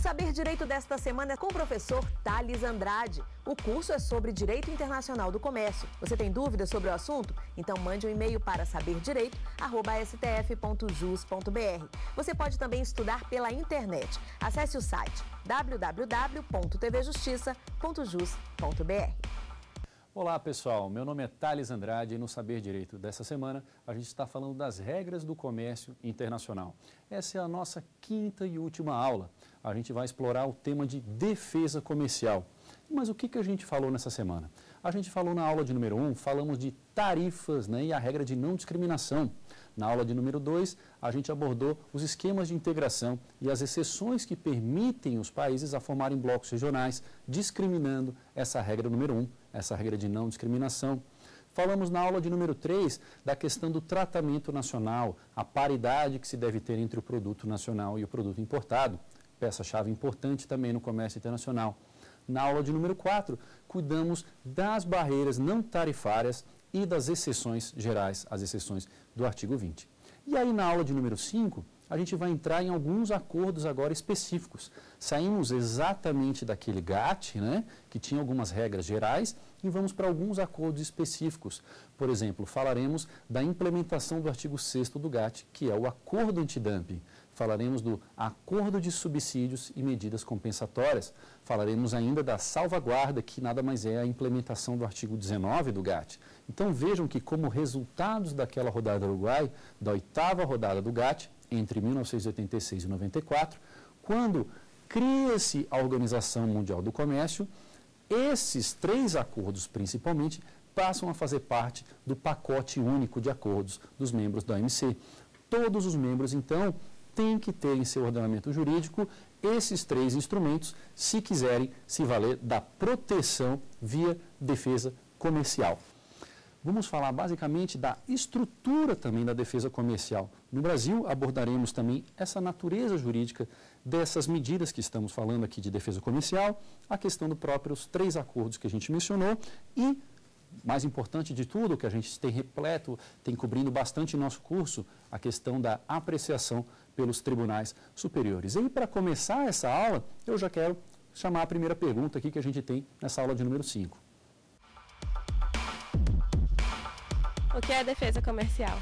Saber Direito desta semana é com o professor Thales Andrade. O curso é sobre Direito Internacional do Comércio. Você tem dúvidas sobre o assunto? Então mande um e-mail para saberdireito@stf.jus.br. Você pode também estudar pela internet. Acesse o site www.tvjustiça.jus.br. Olá pessoal, meu nome é Thales Andrade e no Saber Direito dessa semana a gente está falando das regras do comércio internacional. Essa é a nossa quinta e última aula. A gente vai explorar o tema de defesa comercial. Mas o que a gente falou nessa semana? A gente falou na aula de número 1, falamos de tarifas, e a regra de não discriminação. Na aula de número 2, a gente abordou os esquemas de integração e as exceções que permitem os países a formarem blocos regionais, discriminando essa regra número 1, essa regra de não discriminação. Falamos na aula de número 3 da questão do tratamento nacional, a paridade que se deve ter entre o produto nacional e o produto importado, peça-chave importante também no comércio internacional. Na aula de número 4, cuidamos das barreiras não tarifárias e das exceções gerais, as exceções do artigo 20. E aí na aula de número 5, a gente vai entrar em alguns acordos agora específicos. Saímos exatamente daquele GATT, que tinha algumas regras gerais, e vamos para alguns acordos específicos. Por exemplo, falaremos da implementação do artigo 6º do GATT, que é o acordo antidumping. Falaremos do acordo de subsídios e medidas compensatórias. Falaremos ainda da salvaguarda, que nada mais é a implementação do artigo 19 do GATT. Então vejam que como resultados daquela rodada do Uruguai, da 8ª rodada do GATT, entre 1986 e 94, quando cria-se a Organização Mundial do Comércio, esses 3 acordos principalmente passam a fazer parte do pacote único de acordos dos membros da OMC. Todos os membros, então, têm que ter em seu ordenamento jurídico esses 3 instrumentos se quiserem se valer da proteção via defesa comercial. Vamos falar basicamente da estrutura também da defesa comercial. No Brasil, abordaremos também essa natureza jurídica dessas medidas que estamos falando aqui de defesa comercial, a questão dos próprios 3 acordos que a gente mencionou e, mais importante de tudo, que a gente tem repleto, tem cobrindo bastante em nosso curso, a questão da apreciação pelos tribunais superiores. E aí, para começar essa aula, eu já quero chamar a primeira pergunta aqui que a gente tem nessa aula de número 5. O que é defesa comercial?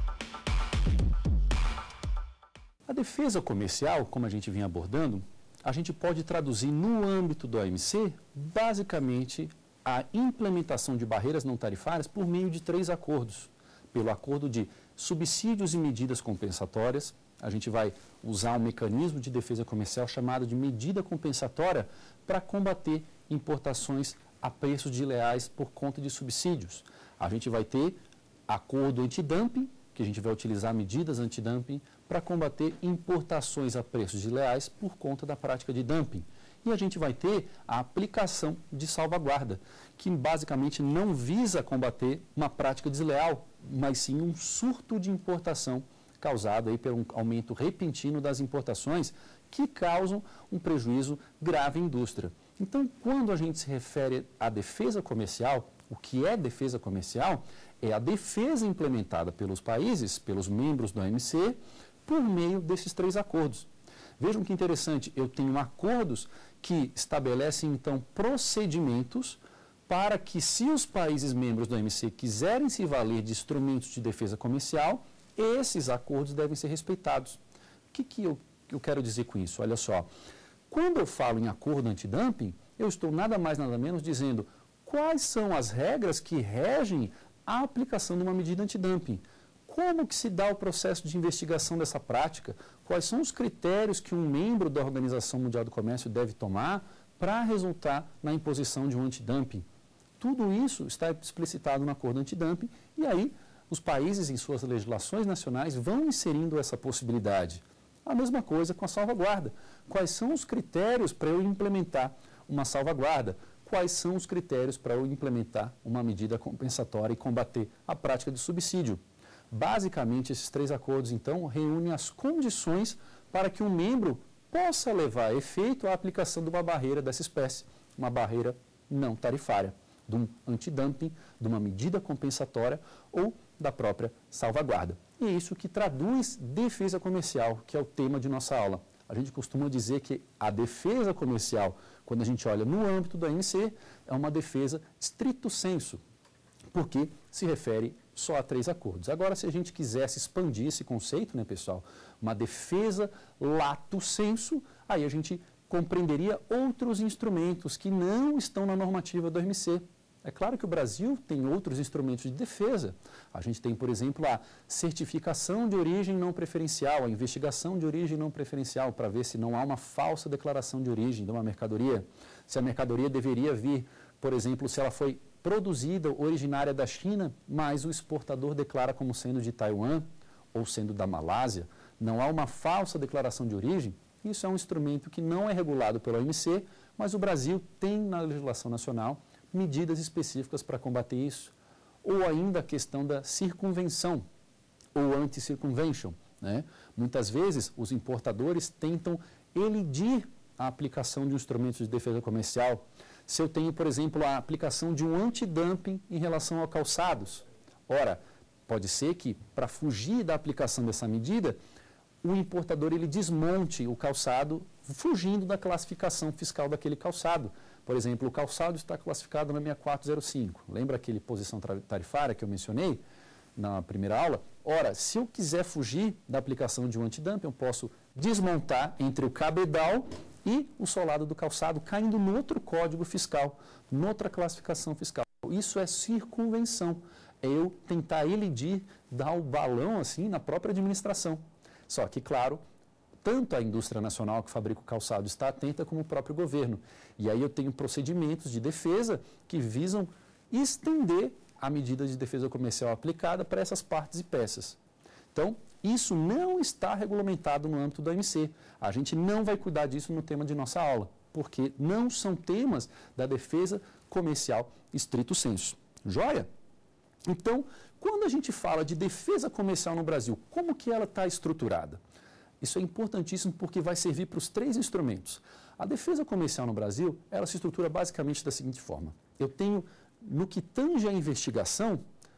A defesa comercial, como a gente vinha abordando, a gente pode traduzir no âmbito do OMC, basicamente, a implementação de barreiras não tarifárias por meio de 3 acordos. Pelo acordo de subsídios e medidas compensatórias, a gente vai usar um mecanismo de defesa comercial chamado de medida compensatória para combater importações a preços desleais por conta de subsídios. A gente vai ter acordo antidumping, que a gente vai utilizar medidas antidumping para combater importações a preços desleais por conta da prática de dumping. E a gente vai ter a aplicação de salvaguarda, que basicamente não visa combater uma prática desleal, mas sim um surto de importação causado aí por um aumento repentino das importações que causam um prejuízo grave à indústria. Então, quando a gente se refere à defesa comercial, o que é defesa comercial? É a defesa implementada pelos países, pelos membros da OMC, por meio desses 3 acordos. Vejam que interessante, eu tenho acordos que estabelecem, então, procedimentos para que, se os países membros da OMC quiserem se valer de instrumentos de defesa comercial, esses acordos devem ser respeitados. O que eu quero dizer com isso? Olha só, quando eu falo em acordo antidumping, eu estou nada mais nada menos dizendo quais são as regras que regem a aplicação de uma medida antidumping. Como que se dá o processo de investigação dessa prática? Quais são os critérios que um membro da Organização Mundial do Comércio deve tomar para resultar na imposição de um antidumping? Tudo isso está explicitado no acordo antidumping e aí os países em suas legislações nacionais vão inserindo essa possibilidade. A mesma coisa com a salvaguarda. Quais são os critérios para eu implementar uma salvaguarda? Quais são os critérios para eu implementar uma medida compensatória e combater a prática de subsídio? Basicamente, esses 3 acordos, então, reúnem as condições para que um membro possa levar a efeito a aplicação de uma barreira dessa espécie, uma barreira não tarifária, de um antidumping, de uma medida compensatória ou da própria salvaguarda. E é isso que traduz defesa comercial, que é o tema de nossa aula. a gente costuma dizer que a defesa comercial, quando a gente olha no âmbito da OMC, é uma defesa stricto sensu, porque se refere só a 3 acordos. Agora, se a gente quisesse expandir esse conceito, né, pessoal, uma defesa lato sensu, aí a gente compreenderia outros instrumentos que não estão na normativa da OMC. É claro que o Brasil tem outros instrumentos de defesa. A gente tem, por exemplo, a certificação de origem não preferencial, a investigação de origem não preferencial, para ver se não há uma falsa declaração de origem de uma mercadoria. Se a mercadoria deveria vir, por exemplo, se ela foi produzida originária da China, mas o exportador declara como sendo de Taiwan ou sendo da Malásia, não há uma falsa declaração de origem. Isso é um instrumento que não é regulado pela OMC, mas o Brasil tem na legislação nacional medidas específicas para combater isso. Ou ainda a questão da circunvenção, ou anti-circumvention, né? Muitas vezes os importadores tentam elidir a aplicação de instrumentos de defesa comercial. Se eu tenho, por exemplo, a aplicação de um antidumping em relação a calçados, ora, pode ser que para fugir da aplicação dessa medida, o importador ele desmonte o calçado fugindo da classificação fiscal daquele calçado. Por exemplo, o calçado está classificado na 6405. Lembra aquele posição tarifária que eu mencionei na primeira aula? Ora, se eu quiser fugir da aplicação de um antidumping, eu posso desmontar entre o cabedal e o solado do calçado, caindo no outro código fiscal, noutra classificação fiscal. Isso é circunvenção. É eu tentar elidir, dar o balão assim na própria administração. Só que, claro, tanto a indústria nacional que fabrica o calçado está atenta como o próprio governo. E aí eu tenho procedimentos de defesa que visam estender a medida de defesa comercial aplicada para essas partes e peças. Então, isso não está regulamentado no âmbito da OMC. A gente não vai cuidar disso no tema de nossa aula, porque não são temas da defesa comercial stricto sensu. Joia? Então, quando a gente fala de defesa comercial no Brasil, como que ela está estruturada? Isso é importantíssimo porque vai servir para os 3 instrumentos. A defesa comercial no Brasil, ela se estrutura basicamente da seguinte forma. Eu tenho, no que tange à investigação,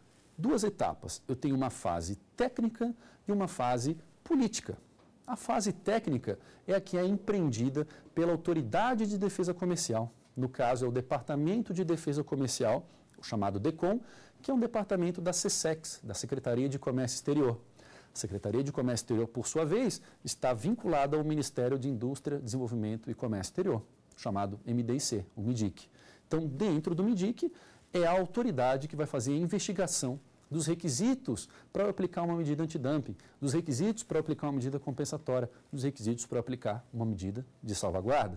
2 etapas. Eu tenho uma fase técnica e uma fase política. A fase técnica é a que é empreendida pela Autoridade de Defesa Comercial. No caso, é o Departamento de Defesa Comercial, o chamado DECOM, que é um departamento da SECEX, da Secretaria de Comércio Exterior. A Secretaria de Comércio Exterior, por sua vez, está vinculada ao Ministério de Indústria, Desenvolvimento e Comércio Exterior, chamado MDIC, o MIDIC. Então, dentro do MIDIC, é a autoridade que vai fazer a investigação dos requisitos para aplicar uma medida antidumping, dos requisitos para aplicar uma medida compensatória, dos requisitos para aplicar uma medida de salvaguarda.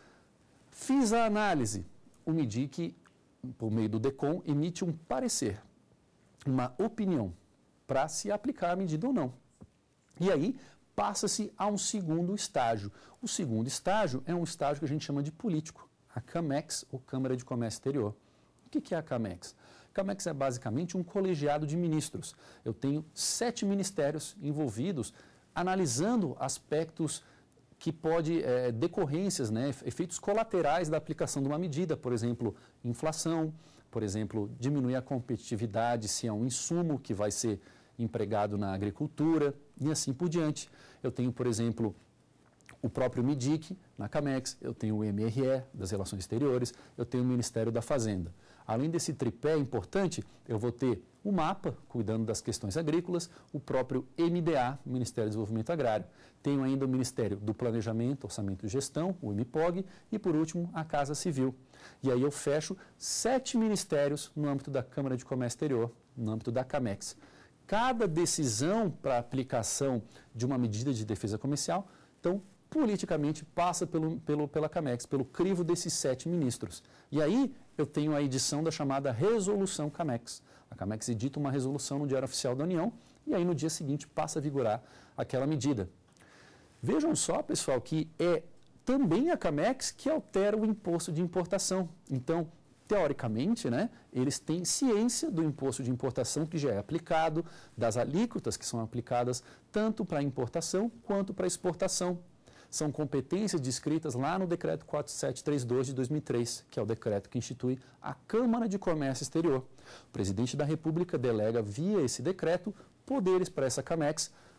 Fiz a análise. O MIDIC, por meio do DECOM, emite um parecer, uma opinião, para se aplicar a medida ou não. E aí, passa-se a um segundo estágio. O segundo estágio é um estágio que a gente chama de político, a CAMEX, ou Câmara de Comércio Exterior. O que é a CAMEX? A CAMEX é basicamente um colegiado de ministros. Eu tenho 7 ministérios envolvidos, analisando aspectos que pode, decorrências, né, efeitos colaterais da aplicação de uma medida, por exemplo, inflação, por exemplo, diminuir a competitividade se é um insumo que vai ser empregado na agricultura e assim por diante. Eu tenho, por exemplo, o próprio MIDIC na CAMEX, eu tenho o MRE das Relações Exteriores, eu tenho o Ministério da Fazenda. Além desse tripé importante, eu vou ter o MAPA, cuidando das questões agrícolas, o próprio MDA, Ministério do Desenvolvimento Agrário. Tenho ainda o Ministério do Planejamento, Orçamento e Gestão, o MIPOG, e por último, a Casa Civil. E aí eu fecho 7 ministérios no âmbito da Câmara de Comércio Exterior, no âmbito da CAMEX. Cada decisão para aplicação de uma medida de defesa comercial, então, politicamente, passa pela CAMEX, pelo crivo desses 7 ministros. E aí eu tenho a edição da chamada Resolução CAMEX. A CAMEX edita uma resolução no Diário Oficial da União e aí no dia seguinte passa a vigorar aquela medida. Vejam só, pessoal, que é também a CAMEX que altera o imposto de importação. Então, teoricamente, né, eles têm ciência do imposto de importação que já é aplicado, das alíquotas que são aplicadas tanto para importação quanto para exportação. São competências descritas lá no Decreto 4732 de 2003, que é o decreto que institui a Câmara de Comércio Exterior. O presidente da República delega, via esse decreto, poderes para essa CAMEX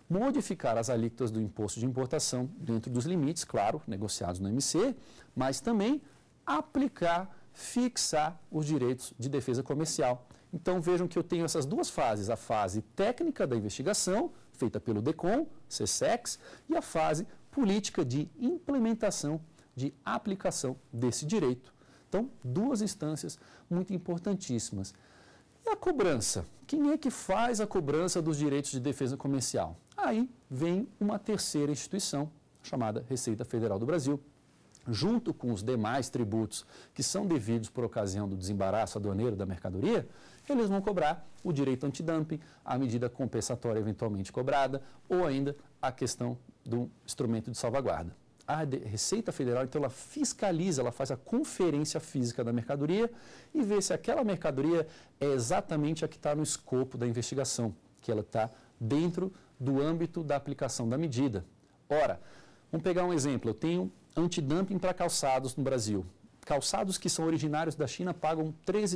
modificar as alíquotas do imposto de importação dentro dos limites, claro, negociados no MC, mas também aplicar, fixar os direitos de defesa comercial. Então vejam que eu tenho essas duas fases, a fase técnica da investigação, feita pelo DECOM, SESEX, e a fase política de implementação, de aplicação desse direito. Então, duas instâncias muito importantíssimas. E a cobrança? Quem é que faz a cobrança dos direitos de defesa comercial? Aí vem uma terceira instituição, chamada Receita Federal do Brasil, junto com os demais tributos que são devidos por ocasião do desembaraço aduaneiro da mercadoria, eles vão cobrar o direito antidumping, a medida compensatória eventualmente cobrada, ou ainda a questão do instrumento de salvaguarda. A Receita Federal, então, ela fiscaliza, ela faz a conferência física da mercadoria e vê se aquela mercadoria é exatamente a que está no escopo da investigação, que ela está dentro do âmbito da aplicação da medida. Ora, vamos pegar um exemplo, eu tenho antidumping para calçados no Brasil. Calçados que são originários da China pagam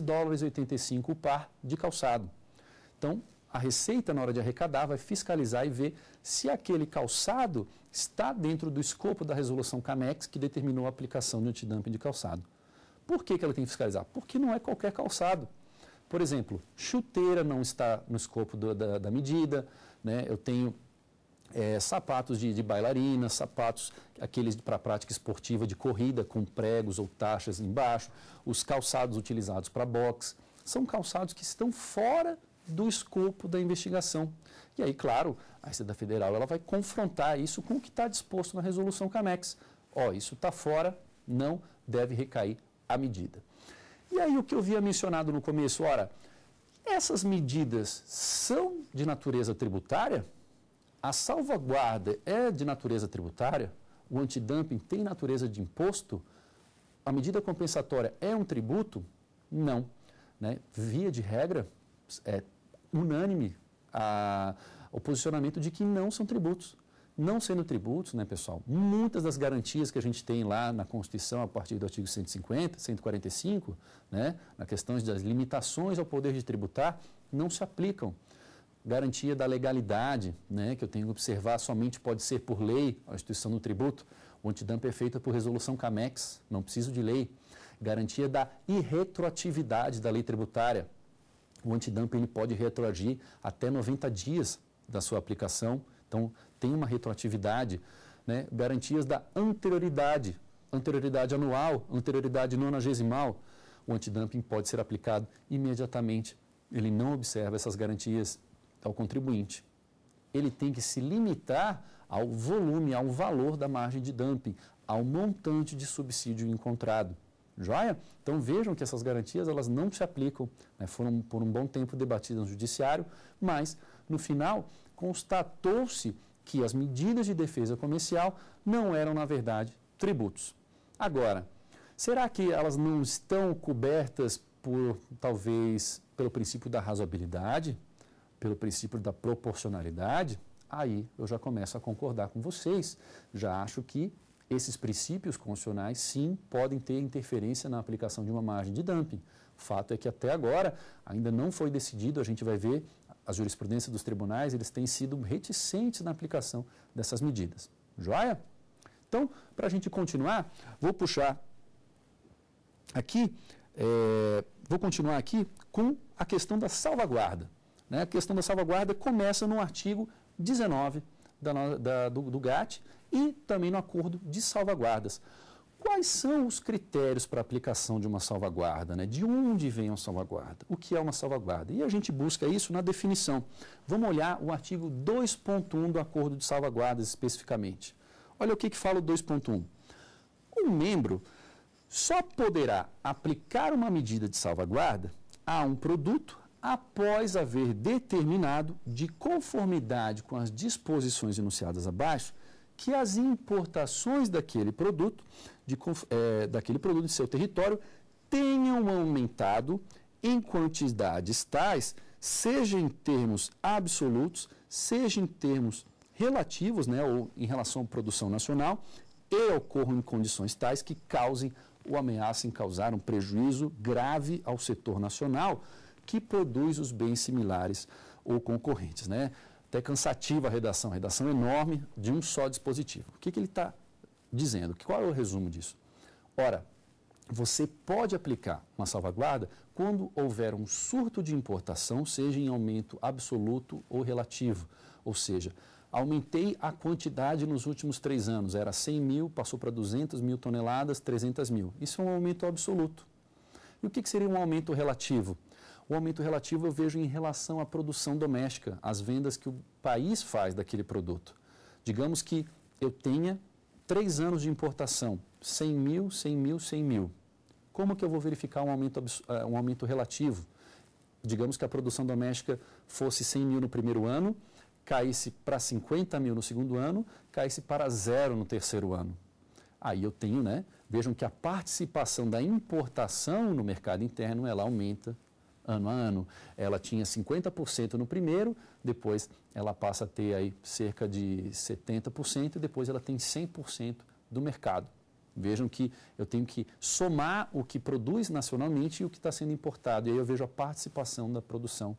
$13,85 o par de calçado. Então, a Receita, na hora de arrecadar, vai fiscalizar e ver se aquele calçado está dentro do escopo da resolução CAMEX que determinou a aplicação de antidumping de calçado. Por que ela tem que fiscalizar? Porque não é qualquer calçado. Por exemplo, chuteira não está no escopo da medida, né? Eu tenho sapatos de bailarina, sapatos aqueles para prática esportiva de corrida com pregos ou taxas embaixo, os calçados utilizados para boxe, são calçados que estão fora do escopo da investigação. E aí, claro, a Receita Federal ela vai confrontar isso com o que está disposto na resolução CAMEX. Isso está fora, não deve recair a medida. E aí o que eu havia mencionado no começo, essas medidas são de natureza tributária? A salvaguarda é de natureza tributária? O antidumping tem natureza de imposto? A medida compensatória é um tributo? Não. Né? Via de regra, é unânime o posicionamento de que não são tributos. Não sendo tributos, né, pessoal, muitas das garantias que a gente tem lá na Constituição, a partir do artigo 150, 145, né, na questão das limitações ao poder de tributar, não se aplicam. Garantia da legalidade, né, que eu tenho que observar, somente pode ser por lei a instituição do tributo. O antidumping é feito por resolução CAMEX, não preciso de lei. Garantia da irretroatividade da lei tributária. O antidumping ele pode retroagir até 90 dias da sua aplicação, então tem uma retroatividade, né? Garantias da anterioridade, anterioridade anual, anterioridade nonagesimal. O antidumping pode ser aplicado imediatamente. Ele não observa essas garantias ao contribuinte. Ele tem que se limitar ao volume, ao valor da margem de dumping, ao montante de subsídio encontrado. Joia? Então vejam que essas garantias elas não se aplicam, né? Foram por um bom tempo debatidas no judiciário, mas no final constatou-se que as medidas de defesa comercial não eram, na verdade, tributos. Agora, será que elas não estão cobertas por, talvez, pelo princípio da razoabilidade, pelo princípio da proporcionalidade? Aí eu já começo a concordar com vocês, já acho que esses princípios constitucionais, sim, podem ter interferência na aplicação de uma margem de dumping. O fato é que até agora ainda não foi decidido, a gente vai ver, a jurisprudência dos tribunais, eles têm sido reticentes na aplicação dessas medidas. Joia? Então, para a gente continuar, vou puxar aqui, vou continuar aqui com a questão da salvaguarda. Né? A questão da salvaguarda começa no artigo 19 do GATT e também no acordo de salvaguardas. Quais são os critérios para a aplicação de uma salvaguarda? Né? De onde vem a salvaguarda? O que é uma salvaguarda? E a gente busca isso na definição. Vamos olhar o artigo 2.1 do acordo de salvaguardas especificamente. Olha o que fala o 2.1. Um membro só poderá aplicar uma medida de salvaguarda a um produto após haver determinado, de conformidade com as disposições enunciadas abaixo, que as importações daquele produto de seu território tenham aumentado em quantidades tais, seja em termos absolutos, seja em termos relativos, né, ou em relação à produção nacional, e ocorram em condições tais que causem ou ameacem causar um prejuízo grave ao setor nacional que produz os bens similares ou concorrentes, né? Até cansativa a redação enorme de um só dispositivo. O que ele está dizendo? Qual é o resumo disso? Ora, você pode aplicar uma salvaguarda quando houver um surto de importação, seja em aumento absoluto ou relativo. Ou seja, aumentei a quantidade nos últimos 3 anos, era 100 mil, passou para 200 mil toneladas, 300 mil. Isso é um aumento absoluto. E o que seria um aumento relativo? O aumento relativo eu vejo em relação à produção doméstica, às vendas que o país faz daquele produto. Digamos que eu tenha 3 anos de importação, 100 mil, 100 mil, 100 mil. Como que eu vou verificar um aumento relativo? Digamos que a produção doméstica fosse 100 mil no primeiro ano, caísse para 50 mil no segundo ano, caísse para 0 no terceiro ano. Aí eu tenho, vejam que a participação da importação no mercado interno, ela aumenta ano a ano. Ela tinha 50% no primeiro, depois ela passa a ter aí cerca de 70% e depois ela tem 100% do mercado. Vejam que eu tenho que somar o que produz nacionalmente e o que está sendo importado. E aí eu vejo a participação da produção,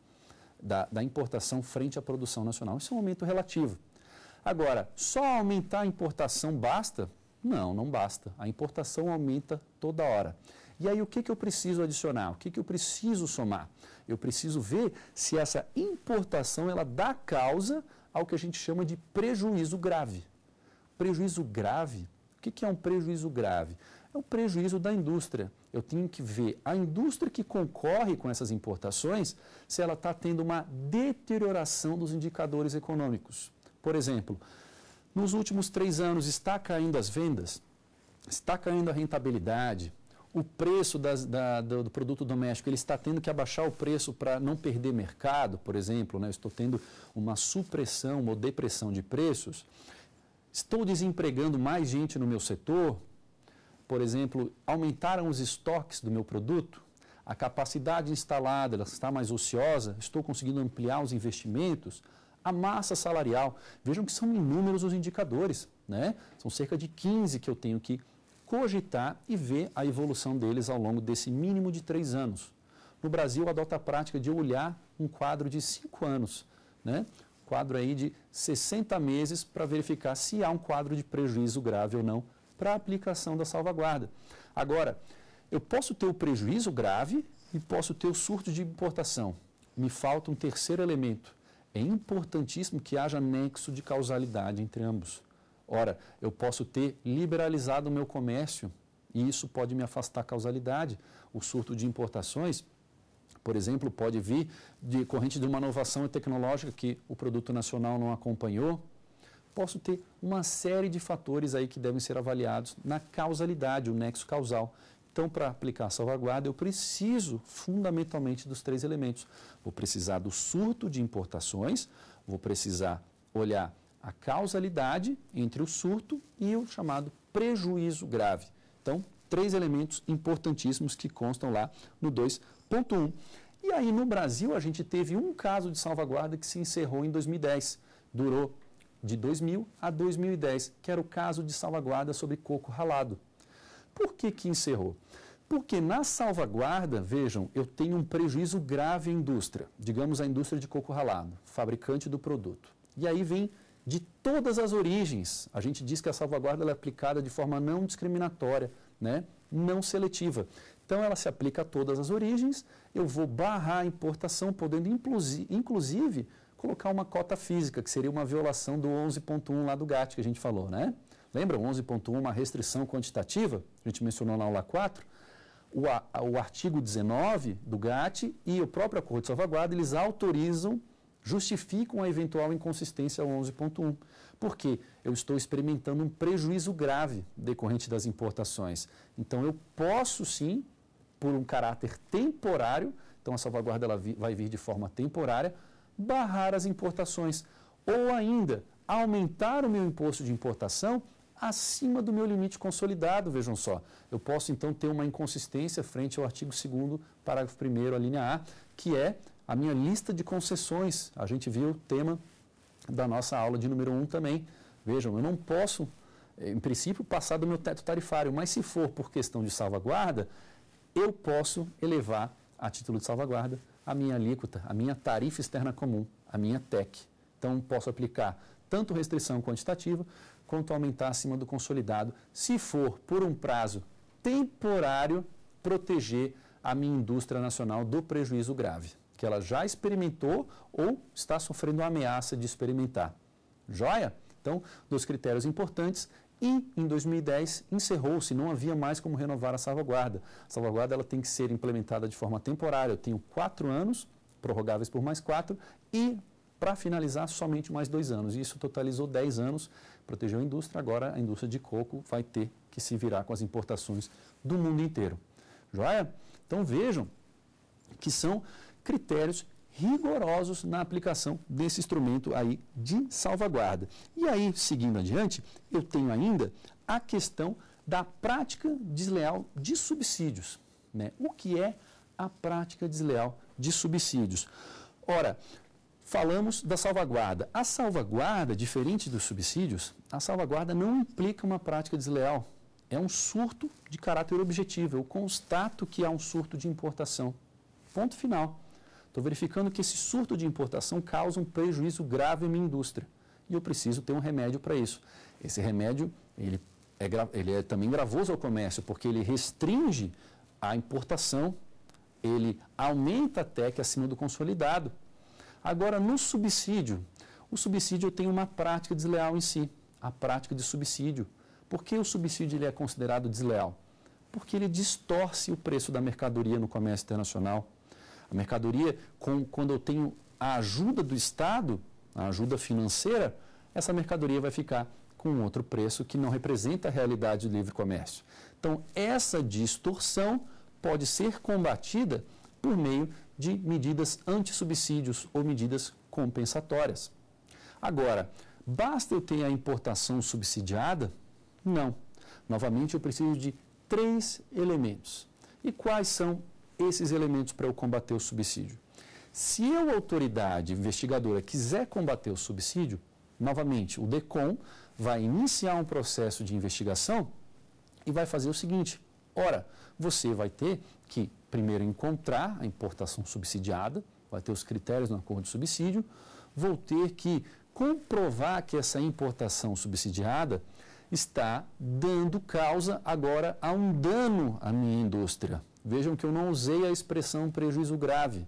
da importação frente à produção nacional. Isso é um aumento relativo. Agora, só aumentar a importação basta? Não basta. A importação aumenta toda hora. E aí o que eu preciso adicionar? O que eu preciso somar? Eu preciso ver se essa importação ela dá causa ao que a gente chama de prejuízo grave. Prejuízo grave? O que é um prejuízo grave? É o prejuízo da indústria. Eu tenho que ver a indústria que concorre com essas importações se ela está tendo uma deterioração dos indicadores econômicos. Por exemplo, nos últimos 3 anos está caindo as vendas, está caindo a rentabilidade, o preço do produto doméstico, ele está tendo que abaixar o preço para não perder mercado, por exemplo, eu estou tendo uma supressão ou depressão de preços, estou desempregando mais gente no meu setor, por exemplo, aumentaram os estoques do meu produto, a capacidade instalada ela está mais ociosa, estou conseguindo ampliar os investimentos, a massa salarial. Vejam que são inúmeros os indicadores, São cerca de 15 que eu tenho que cogitar e ver a evolução deles ao longo desse mínimo de 3 anos. No Brasil, adota a prática de olhar um quadro de 5 anos, Quadro aí de 60 meses para verificar se há um quadro de prejuízo grave ou não para a aplicação da salvaguarda. Agora, eu posso ter o prejuízo grave e posso ter o surto de importação. Me falta um terceiro elemento. É importantíssimo que haja nexo de causalidade entre ambos. Ora, eu posso ter liberalizado o meu comércio e isso pode me afastar a causalidade. O surto de importações, por exemplo, pode vir decorrente de uma inovação tecnológica que o produto nacional não acompanhou. Posso ter uma série de fatores aí que devem ser avaliados na causalidade, o nexo causal. Então, para aplicar a salvaguarda, eu preciso fundamentalmente dos 3 elementos. Vou precisar do surto de importações, vou precisar olhar a causalidade entre o surto e o chamado prejuízo grave. Então, 3 elementos importantíssimos que constam lá no 2.1. E aí, no Brasil, a gente teve um caso de salvaguarda que se encerrou em 2010. Durou de 2000 a 2010, que era o caso de salvaguarda sobre coco ralado. Por que encerrou? Porque na salvaguarda, vejam, eu tenho um prejuízo grave à indústria, digamos a indústria de coco ralado, fabricante do produto. E aí vem de todas as origens. A gente diz que a salvaguarda ela é aplicada de forma não discriminatória, não seletiva. Então ela se aplica a todas as origens, eu vou barrar a importação, podendo inclusive colocar uma cota física, que seria uma violação do 11.1 lá do GATT que a gente falou, Lembra? 11.1, uma restrição quantitativa, a gente mencionou na aula 4, o artigo 19 do GATT e o próprio acordo de salvaguarda, eles autorizam, justificam a eventual inconsistência ao 11.1. Por quê? Eu estou experimentando um prejuízo grave decorrente das importações. Então, eu posso sim, por um caráter temporário, então a salvaguarda ela vai vir de forma temporária, barrar as importações. Ou ainda, aumentar o meu imposto de importação acima do meu limite consolidado, vejam só. Eu posso, então, ter uma inconsistência frente ao artigo 2º, parágrafo 1º, a linha A, que é a minha lista de concessões. A gente viu o tema da nossa aula de número 1 também. Vejam, eu não posso, em princípio, passar do meu teto tarifário, mas se for por questão de salvaguarda, eu posso elevar, a título de salvaguarda, a minha alíquota, a minha tarifa externa comum, a minha TEC. Então, posso aplicar tanto restrição quantitativa, quanto aumentar acima do consolidado, se for por um prazo temporário, proteger a minha indústria nacional do prejuízo grave, que ela já experimentou ou está sofrendo a ameaça de experimentar. Joia? Então, dos critérios importantes. E, em 2010, encerrou-se, não havia mais como renovar a salvaguarda. A salvaguarda ela tem que ser implementada de forma temporária. Eu tenho 4 anos, prorrogáveis por mais 4, e, para finalizar, somente mais 2 anos. Isso totalizou 10 anos, protegeu a indústria. Agora, a indústria de coco vai ter que se virar com as importações do mundo inteiro. Joia? Então, vejam que são critérios rigorosos na aplicação desse instrumento aí de salvaguarda. E aí, seguindo adiante, eu tenho ainda a questão da prática desleal de subsídios, né? O que é a prática desleal de subsídios? Ora, falamos da salvaguarda. A salvaguarda, diferente dos subsídios, a salvaguarda não implica uma prática desleal. É um surto de caráter objetivo. Eu constato que há um surto de importação. Ponto final. Estou verificando que esse surto de importação causa um prejuízo grave à minha indústria. E eu preciso ter um remédio para isso. Esse remédio, ele é também gravoso ao comércio, porque ele restringe a importação, ele aumenta a TEC acima do consolidado. Agora, no subsídio, o subsídio tem uma prática desleal em si, a prática de subsídio. Por que o subsídio ele é considerado desleal? Porque ele distorce o preço da mercadoria no comércio internacional. A mercadoria, quando eu tenho a ajuda do Estado, a ajuda financeira, essa mercadoria vai ficar com outro preço que não representa a realidade do livre comércio. Então, essa distorção pode ser combatida por meio de medidas anti-subsídios ou medidas compensatórias. Agora, basta eu ter a importação subsidiada? Não. Novamente, eu preciso de 3 elementos. E quais são esses elementos para eu combater o subsídio? Se eu, autoridade investigadora, quiser combater o subsídio, novamente, o DECOM vai iniciar um processo de investigação e vai fazer o seguinte: ora, você vai ter que primeiro encontrar a importação subsidiada, vai ter os critérios no acordo de subsídio, vou ter que comprovar que essa importação subsidiada está dando causa agora a um dano à minha indústria. Vejam que eu não usei a expressão prejuízo grave.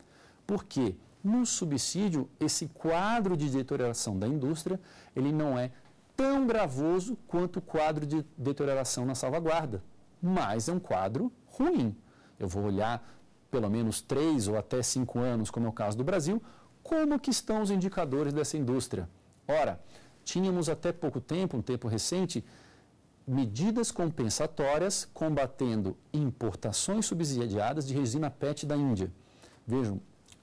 Por quê? No subsídio, esse quadro de deterioração da indústria, ele não é tão gravoso quanto o quadro de deterioração na salvaguarda, mas é um quadro ruim. Eu vou olhar pelo menos 3 ou até 5 anos, como é o caso do Brasil, como que estão os indicadores dessa indústria. Ora, tínhamos até pouco tempo, um tempo recente, medidas compensatórias combatendo importações subsidiadas de resina PET da Índia. Vejam,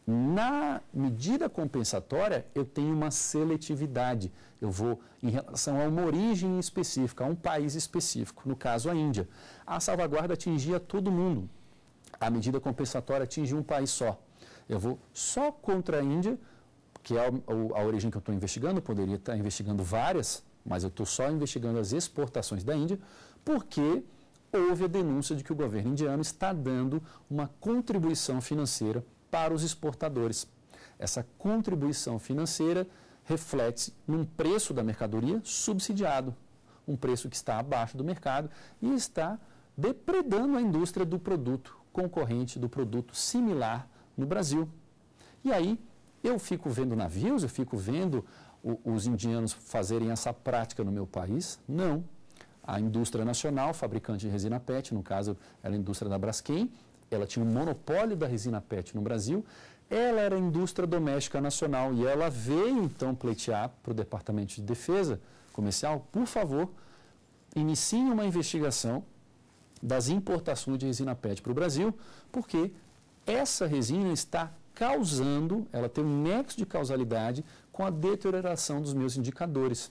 na medida compensatória eu tenho uma seletividade. Eu vou em relação a uma origem específica, a um país específico, no caso a Índia. A salvaguarda atingia todo mundo. A medida compensatória atinge um país só. Eu vou só contra a Índia, que é a origem que eu estou investigando, poderia estar investigando várias, mas eu estou só investigando as exportações da Índia, porque houve a denúncia de que o governo indiano está dando uma contribuição financeira para os exportadores. Essa contribuição financeira reflete-se num preço da mercadoria subsidiado, um preço que está abaixo do mercado e está depredando a indústria do produto concorrente, do produto similar no Brasil. E aí eu fico vendo navios, eu fico vendo os indianos fazerem essa prática no meu país? Não. A indústria nacional, fabricante de resina PET, no caso era a indústria da Braskem, ela tinha um monopólio da resina PET no Brasil, ela era a indústria doméstica nacional e ela veio então pleitear para o Departamento de Defesa Comercial, por favor, iniciem uma investigação das importações de resina PET para o Brasil, porque essa resina está causando, ela tem um nexo de causalidade com a deterioração dos meus indicadores.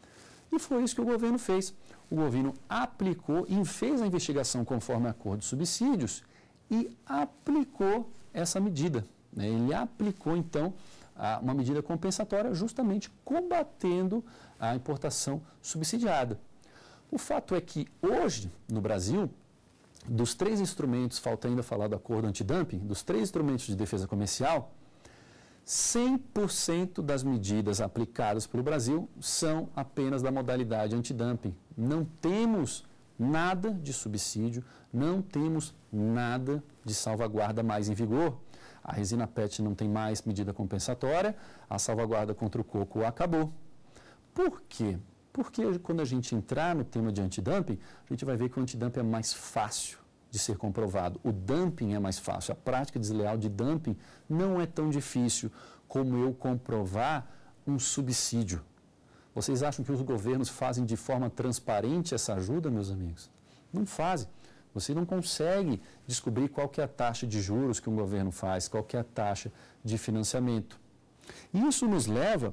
E foi isso que o governo fez. O governo aplicou e fez a investigação conforme acordo de subsídios e aplicou essa medida. Ele aplicou, então, uma medida compensatória justamente combatendo a importação subsidiada. O fato é que hoje, no Brasil, dos 3 instrumentos, falta ainda falar do acordo antidumping, dos 3 instrumentos de defesa comercial, 100% das medidas aplicadas pelo Brasil são apenas da modalidade antidumping. Não temos nada de subsídio, não temos nada de salvaguarda mais em vigor. A resina PET não tem mais medida compensatória, a salvaguarda contra o coco acabou. Por quê? Porque quando a gente entrar no tema de antidumping, a gente vai ver que o antidumping é mais fácil de ser comprovado. O dumping é mais fácil. A prática desleal de dumping não é tão difícil como eu comprovar um subsídio. Vocês acham que os governos fazem de forma transparente essa ajuda, meus amigos? Não fazem. Você não consegue descobrir qual que é a taxa de juros que um governo faz, qual que é a taxa de financiamento. E isso nos leva,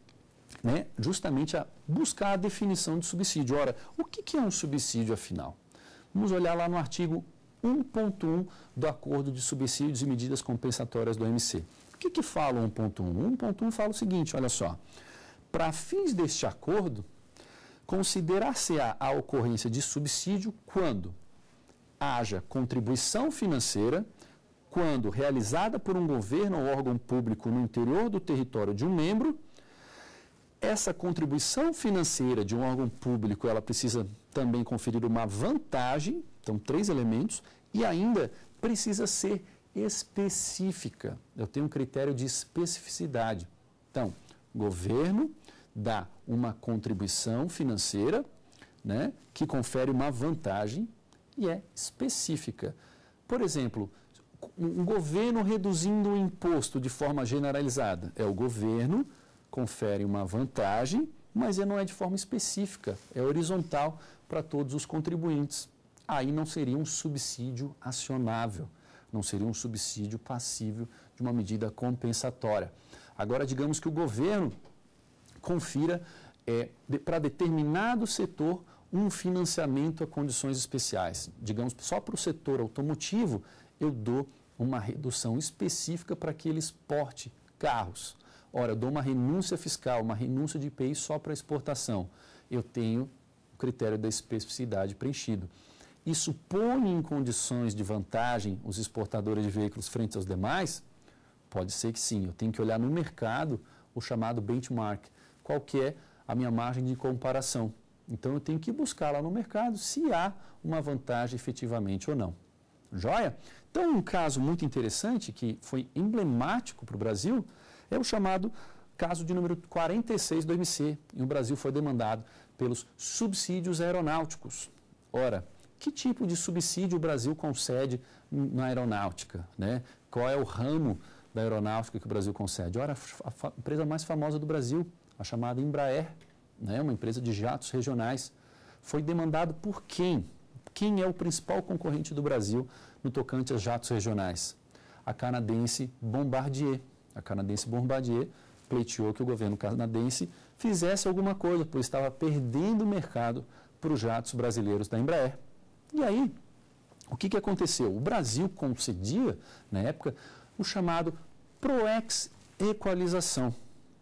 né, justamente a buscar a definição de subsídio. Ora, o que é um subsídio, afinal? Vamos olhar lá no artigo 1.1 do Acordo de Subsídios e Medidas Compensatórias do OMC. O que fala o 1.1? 1.1 fala o seguinte, olha só. Para fins deste acordo, considerar-se-á a ocorrência de subsídio quando haja contribuição financeira, quando realizada por um governo ou órgão público no interior do território de um membro. Essa contribuição financeira de um órgão público, ela precisa também conferir uma vantagem, então 3 elementos, e ainda precisa ser específica. Eu tenho um critério de especificidade. Então, governo dá uma contribuição financeira, né, que confere uma vantagem e é específica. Por exemplo, um governo reduzindo o imposto de forma generalizada. É o governo confere uma vantagem, mas não é de forma específica, é horizontal para todos os contribuintes. Aí não seria um subsídio acionável, não seria um subsídio passível de uma medida compensatória. Agora, digamos que o governo confira para determinado setor um financiamento a condições especiais. Digamos, só para o setor automotivo, eu dou uma redução específica para que ele exporte carros. Ora, eu dou uma renúncia fiscal, uma renúncia de IPI só para exportação. Eu tenho o critério da especificidade preenchido. Isso põe em condições de vantagem os exportadores de veículos frente aos demais? Pode ser que sim. Eu tenho que olhar no mercado o chamado benchmark. Qual que é a minha margem de comparação? Então, eu tenho que buscar lá no mercado se há uma vantagem efetivamente ou não. Joia? Então, um caso muito interessante que foi emblemático para o Brasil é o chamado caso de número 46 do OMC. E o Brasil foi demandado pelos subsídios aeronáuticos. Ora, que tipo de subsídio o Brasil concede na aeronáutica, né? Qual é o ramo da aeronáutica que o Brasil concede? Ora, a empresa mais famosa do Brasil, a chamada Embraer, né? Uma empresa de jatos regionais, foi demandado por quem? Quem é o principal concorrente do Brasil no tocante a jatos regionais? A canadense Bombardier. A canadense Bombardier pleiteou que o governo canadense fizesse alguma coisa, pois estava perdendo o mercado para os jatos brasileiros da Embraer. E aí, o que aconteceu? O Brasil concedia, na época, o chamado PROEX Equalização.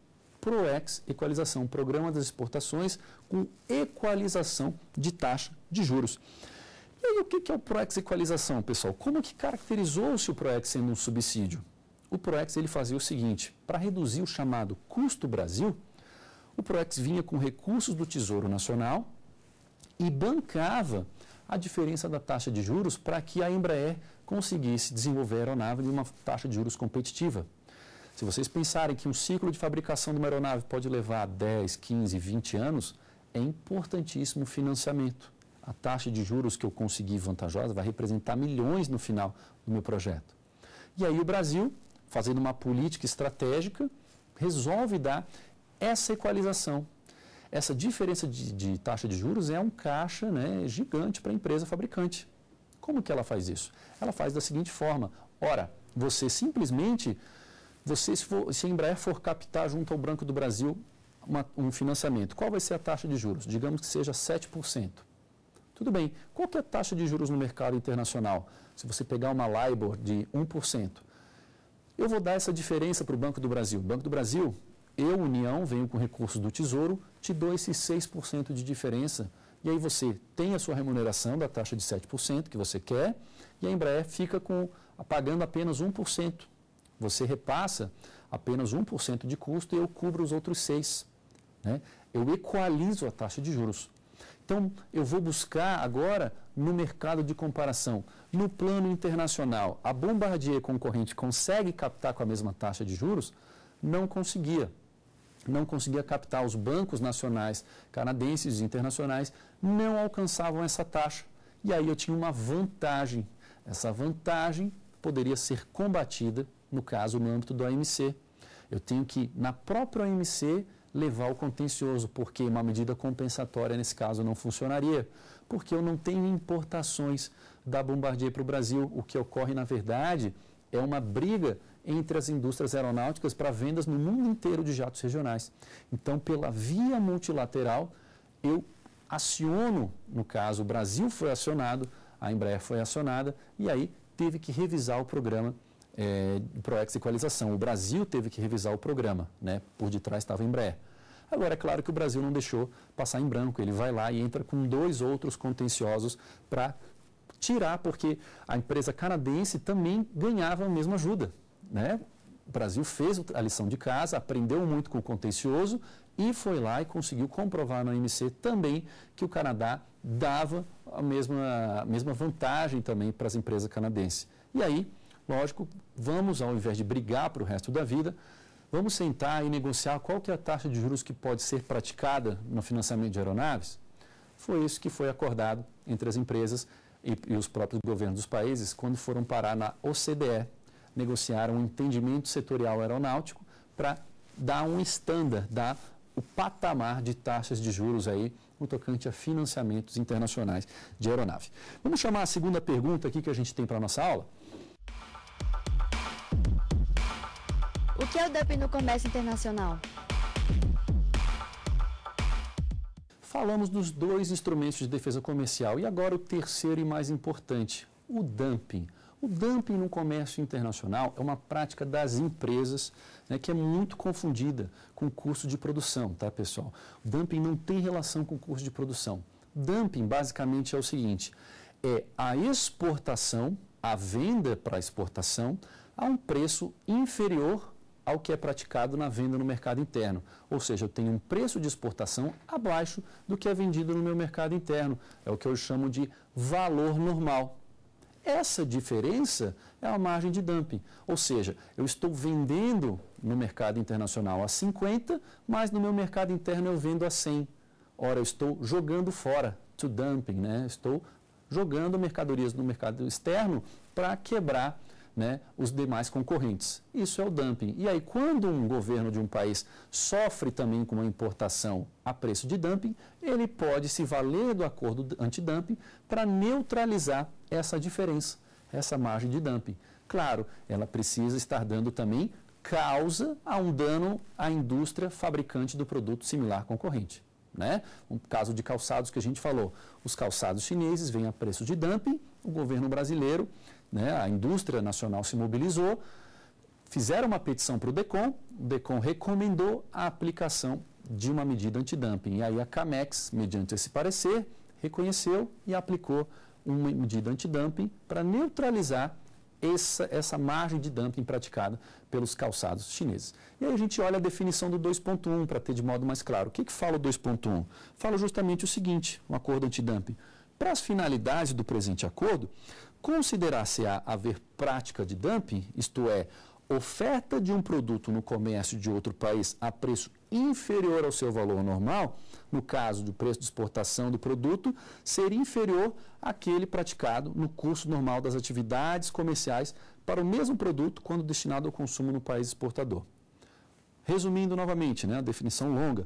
PROEX Equalização, Programa das Exportações com equalização de taxa de juros. E aí, o que é o PROEX Equalização, pessoal? Como que caracterizou-se o PROEX sendo um subsídio? O PROEX ele fazia o seguinte, para reduzir o chamado custo Brasil, o PROEX vinha com recursos do Tesouro Nacional e bancava a diferença da taxa de juros para que a Embraer conseguisse desenvolver a aeronave de uma taxa de juros competitiva. Se vocês pensarem que um ciclo de fabricação de uma aeronave pode levar 10, 15, 20 anos, é importantíssimo o financiamento. A taxa de juros que eu conseguir vantajosa vai representar milhões no final do meu projeto. E aí o Brasil, fazendo uma política estratégica, resolve dar essa equalização. Essa diferença de taxa de juros é um caixa, né, gigante para a empresa fabricante. Como que ela faz isso? Ela faz da seguinte forma. Ora, você simplesmente, se a Embraer for captar junto ao Banco do Brasil um financiamento, qual vai ser a taxa de juros? Digamos que seja 7%. Tudo bem. Qual que é a taxa de juros no mercado internacional? Se você pegar uma LIBOR de 1%. Eu vou dar essa diferença para o Banco do Brasil. Banco do Brasil, eu, União, venho com recursos do Tesouro, te dou esses 6% de diferença. E aí você tem a sua remuneração da taxa de 7% que você quer, e a Embraer fica pagando apenas 1%. Você repassa apenas 1% de custo e eu cubro os outros 6%. Né? Eu equalizo a taxa de juros. Então, eu vou buscar agora no mercado de comparação. No plano internacional, a Bombardier concorrente consegue captar com a mesma taxa de juros? Não conseguia. Não conseguia captar. Os bancos nacionais, canadenses e internacionais, não alcançavam essa taxa. E aí eu tinha uma vantagem. Essa vantagem poderia ser combatida, no caso, no âmbito do OMC. Eu tenho que, na própria OMC, levar o contencioso, porque uma medida compensatória, nesse caso, não funcionaria, porque eu não tenho importações da Bombardier para o Brasil. O que ocorre, na verdade, é uma briga entre as indústrias aeronáuticas para vendas no mundo inteiro de jatos regionais. Então, pela via multilateral, eu aciono, no caso, o Brasil foi acionado, a Embraer foi acionada, e aí teve que revisar o programa de ProEx Equalização. O Brasil teve que revisar o programa, né? Por detrás estava a Embraer. Agora, é claro que o Brasil não deixou passar em branco, ele vai lá e entra com 2 outros contenciosos para tirar, porque a empresa canadense também ganhava a mesma ajuda, né? O Brasil fez a lição de casa, aprendeu muito com o contencioso e foi lá e conseguiu comprovar na OMC também que o Canadá dava a mesma vantagem também para as empresas canadenses. E aí, lógico, vamos, ao invés de brigar para o resto da vida, vamos sentar e negociar qual que é a taxa de juros que pode ser praticada no financiamento de aeronaves? Foi isso que foi acordado entre as empresas e os próprios governos dos países quando foram parar na OCDE, negociaram um entendimento setorial aeronáutico para dar um estándar, dar o patamar de taxas de juros aí no tocante a financiamentos internacionais de aeronave. Vamos chamar a segunda pergunta aqui que a gente tem para a nossa aula? O que é o dumping no comércio internacional? Falamos dos 2 instrumentos de defesa comercial e agora o terceiro e mais importante, o dumping. O dumping no comércio internacional é uma prática das empresas, né, que é muito confundida com o custo de produção, tá, pessoal? O dumping não tem relação com o custo de produção. Dumping, basicamente, é o seguinte, é a exportação, a venda para exportação, a um preço inferior ao que é praticado na venda no mercado interno. Ou seja, eu tenho um preço de exportação abaixo do que é vendido no meu mercado interno. É o que eu chamo de valor normal. Essa diferença é a margem de dumping. Ou seja, eu estou vendendo no mercado internacional a 50, mas no meu mercado interno eu vendo a 100. Ora, eu estou jogando fora, to dumping, né? Estou jogando mercadorias no mercado externo para quebrar, né, os demais concorrentes. Isso é o dumping. E aí, quando um governo de um país sofre também com uma importação a preço de dumping, ele pode se valer do acordo antidumping para neutralizar essa diferença, essa margem de dumping. Claro, ela precisa estar dando também causa a um dano à indústria fabricante do produto similar concorrente. Né? Um caso de calçados que a gente falou, os calçados chineses vêm a preço de dumping, o governo brasileiro, né, a indústria nacional se mobilizou, fizeram uma petição para o DECOM recomendou a aplicação de uma medida antidumping. E aí a CAMEX, mediante esse parecer, reconheceu e aplicou uma medida antidumping para neutralizar essa margem de dumping praticada pelos calçados chineses. E aí a gente olha a definição do 2.1 para ter de modo mais claro. O que fala o 2.1? Fala justamente o seguinte, um acordo antidumping. Para as finalidades do presente acordo, considerar-se-á haver prática de dumping, isto é, oferta de um produto no comércio de outro país a preço inferior ao seu valor normal, no caso do preço de exportação do produto, ser inferior àquele praticado no curso normal das atividades comerciais para o mesmo produto quando destinado ao consumo no país exportador. Resumindo novamente, né, a definição longa,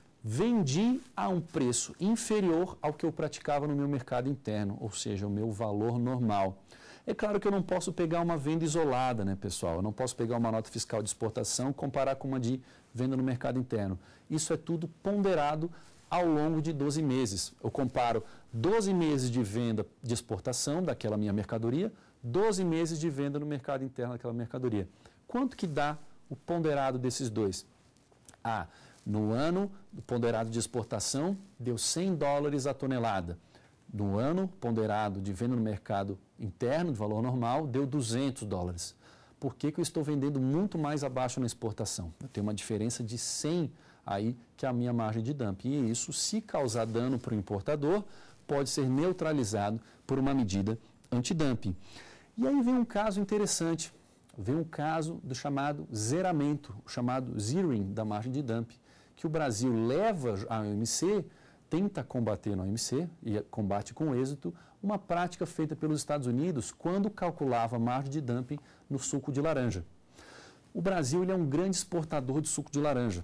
vendi a um preço inferior ao que eu praticava no meu mercado interno, ou seja, o meu valor normal. É claro que eu não posso pegar uma venda isolada, né, pessoal? Eu não posso pegar uma nota fiscal de exportação e comparar com uma de venda no mercado interno. Isso é tudo ponderado ao longo de 12 meses. Eu comparo 12 meses de venda de exportação daquela minha mercadoria, 12 meses de venda no mercado interno daquela mercadoria. Quanto que dá o ponderado desses dois? No ano, o ponderado de exportação deu $100 a tonelada. No ano, ponderado de venda no mercado interno, de valor normal, deu $200. por que eu estou vendendo muito mais abaixo na exportação? Eu tenho uma diferença de 100 aí que é a minha margem de dumping. E isso, se causar dano para o importador, pode ser neutralizado por uma medida antidumping. E aí vem um caso interessante, vem um caso do chamado zeramento, o chamado zeroing da margem de dumping, que o Brasil leva à OMC, tenta combater na OMC, e combate com êxito, uma prática feita pelos Estados Unidos quando calculava a margem de dumping no suco de laranja. O Brasil ele é um grande exportador de suco de laranja.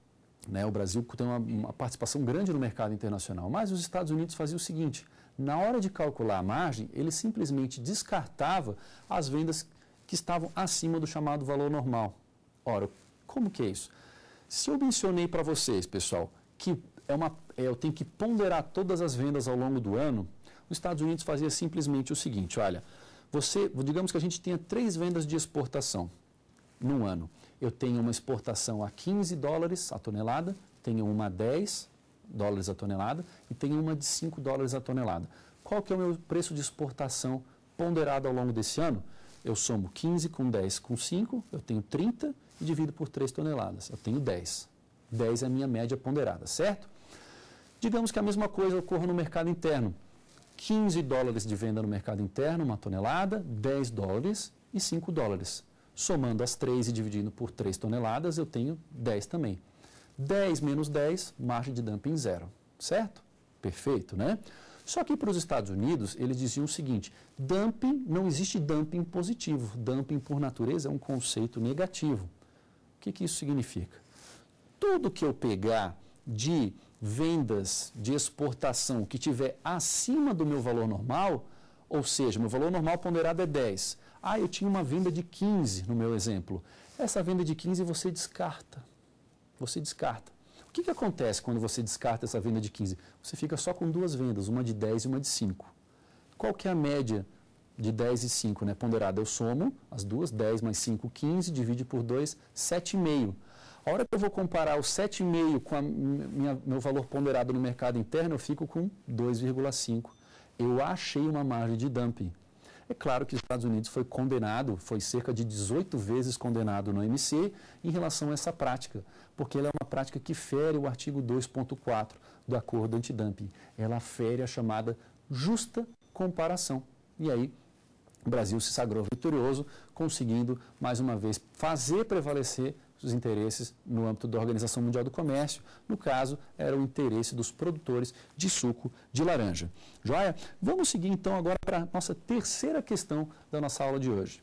O Brasil tem uma participação grande no mercado internacional, mas os Estados Unidos faziam o seguinte, na hora de calcular a margem, ele simplesmente descartava as vendas que estavam acima do chamado valor normal. Ora, como que é isso? Se eu mencionei para vocês, pessoal, que eu tenho que ponderar todas as vendas ao longo do ano, os Estados Unidos fazia simplesmente o seguinte, olha, digamos que a gente tenha 3 vendas de exportação num ano. Eu tenho uma exportação a $15 a tonelada, tenho uma a $10 a tonelada e tenho uma de $5 a tonelada. Qual que é o meu preço de exportação ponderado ao longo desse ano? Eu somo 15 com 10 com 5, eu tenho 30 e divido por 3 toneladas. Eu tenho 10. 10 é a minha média ponderada, certo? Digamos que a mesma coisa ocorra no mercado interno. $15 de venda no mercado interno, uma tonelada, $10 e $5. Somando as 3 e dividindo por 3 toneladas, eu tenho 10 também. 10 menos 10, margem de dumping 0, certo? Perfeito, né? Só que para os Estados Unidos, eles diziam o seguinte, dumping, não existe dumping positivo. Dumping, por natureza, é um conceito negativo. O que isso significa? Tudo que eu pegar de vendas de exportação que tiver acima do meu valor normal, ou seja, meu valor normal ponderado é 10. Eu tinha uma venda de 15 no meu exemplo. Essa venda de 15 você descarta. Você descarta. O que acontece quando você descarta essa venda de 15? Você fica só com 2 vendas, uma de 10 e uma de 5. Qual que é a média de 10 e 5, né? Ponderada? Eu somo as duas, 10 mais 5, 15, divide por 2, 7,5. A hora que eu vou comparar o 7,5 com meu valor ponderado no mercado interno, eu fico com 2,5. Eu achei uma margem de dumping. É claro que os Estados Unidos foi condenado, foi cerca de 18 vezes condenado no OMC em relação a essa prática, porque ela é uma prática que fere o artigo 2.4 do acordo antidumping. Ela fere a chamada justa comparação. E aí, o Brasil se sagrou vitorioso, conseguindo, mais uma vez, fazer prevalecer os interesses no âmbito da Organização Mundial do Comércio. No caso, era o interesse dos produtores de suco de laranja. Joia? Vamos seguir então agora para a nossa terceira questão da nossa aula de hoje.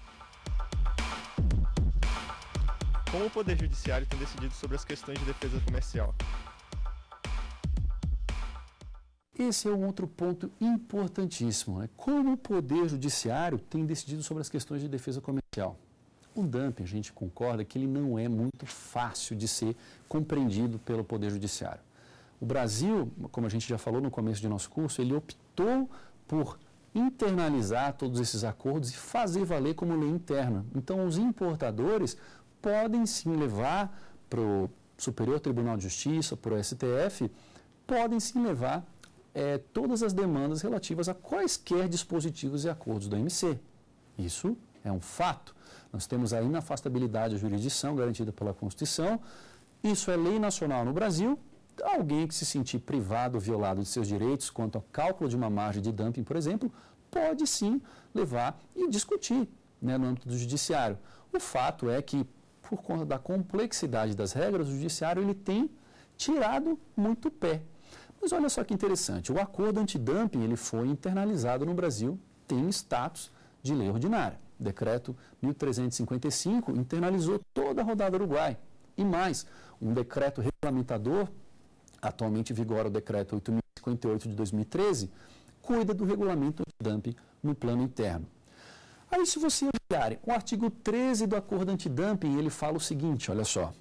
Como o Poder Judiciário tem decidido sobre as questões de defesa comercial? Esse é um outro ponto importantíssimo, né? Como o Poder Judiciário tem decidido sobre as questões de defesa comercial. O dumping, a gente concorda que ele não é muito fácil de ser compreendido pelo Poder Judiciário. O Brasil, como a gente já falou no começo de nosso curso, ele optou por internalizar todos esses acordos e fazer valer como lei interna. Então, os importadores podem sim levar para o Superior Tribunal de Justiça, para o STF, podem sim levar todas as demandas relativas a quaisquer dispositivos e acordos da OMC. Isso é um fato. Nós temos a inafastabilidade da jurisdição garantida pela Constituição. Isso é lei nacional no Brasil. Alguém que se sentir privado ou violado de seus direitos quanto ao cálculo de uma margem de dumping, por exemplo, pode sim levar e discutir, né, no âmbito do judiciário. O fato é que, por conta da complexidade das regras, o judiciário ele tem tirado muito pé. Mas olha só que interessante, o acordo antidumping ele foi internalizado no Brasil, tem status de lei ordinária. O decreto 1355 internalizou toda a rodada Uruguai. E mais, um decreto regulamentador, atualmente vigora o decreto 8058 de 2013, cuida do regulamento antidumping no plano interno. Aí, se você olharem, o artigo 13 do acordo antidumping, ele fala o seguinte, olha só.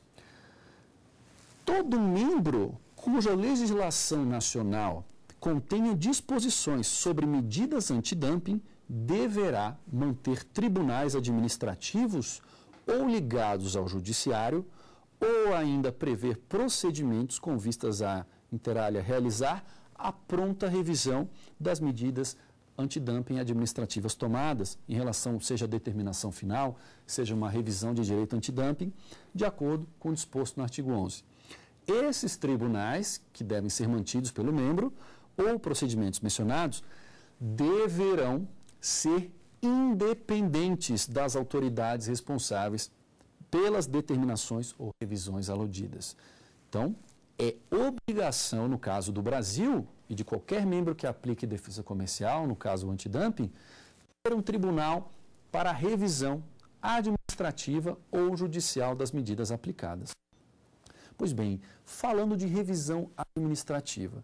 Todo membro cuja legislação nacional contenha disposições sobre medidas antidumping deverá manter tribunais administrativos ou ligados ao judiciário ou ainda prever procedimentos com vistas a, inter alia, realizar a pronta revisão das medidas antidumping administrativas tomadas em relação, seja a determinação final, seja uma revisão de direito antidumping, de acordo com o disposto no artigo 11. Esses tribunais, que devem ser mantidos pelo membro, ou procedimentos mencionados, deverão ser independentes das autoridades responsáveis pelas determinações ou revisões aludidas. Então, é obrigação, no caso do Brasil, e de qualquer membro que aplique defesa comercial, no caso o antidumping, ter um tribunal para revisão administrativa ou judicial das medidas aplicadas. Pois bem, falando de revisão administrativa,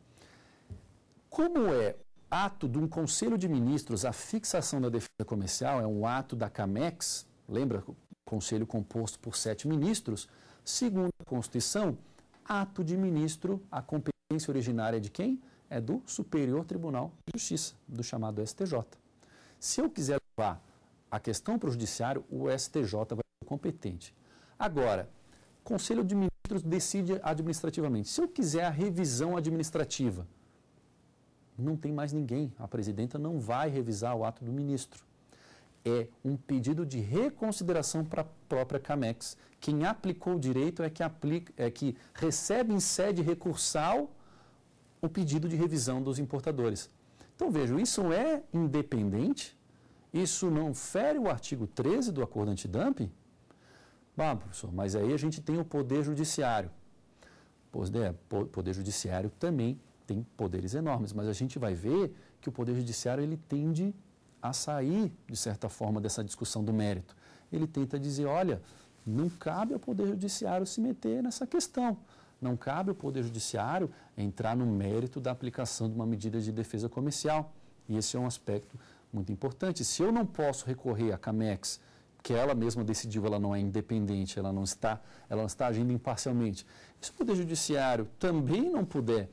como é ato de um Conselho de Ministros a fixação da defesa comercial, é um ato da CAMEX, lembra, Conselho composto por 7 ministros, segundo a Constituição, ato de ministro, a competência originária de quem? É do Superior Tribunal de Justiça, do chamado STJ. Se eu quiser levar a questão para o judiciário, o STJ vai ser competente. Agora, Conselho de Ministros decide administrativamente. Se eu quiser a revisão administrativa, não tem mais ninguém. A presidenta não vai revisar o ato do ministro. É um pedido de reconsideração para a própria CAMEX. Quem aplicou o direito é que recebe em sede recursal o pedido de revisão dos importadores. Então, vejam, isso é independente? Isso não fere o artigo 13 do Acordo Antidumping? Bom, professor, mas aí a gente tem o Poder Judiciário. Pois é, o Poder Judiciário também tem poderes enormes, mas a gente vai ver que o Poder Judiciário ele tende a sair, de certa forma, dessa discussão do mérito. Ele tenta dizer, olha, não cabe ao Poder Judiciário se meter nessa questão. Não cabe ao Poder Judiciário entrar no mérito da aplicação de uma medida de defesa comercial. E esse é um aspecto muito importante. Se eu não posso recorrer à CAMEX, que ela mesma decidiu, ela não é independente, ela não está agindo imparcialmente. Se o Poder Judiciário também não puder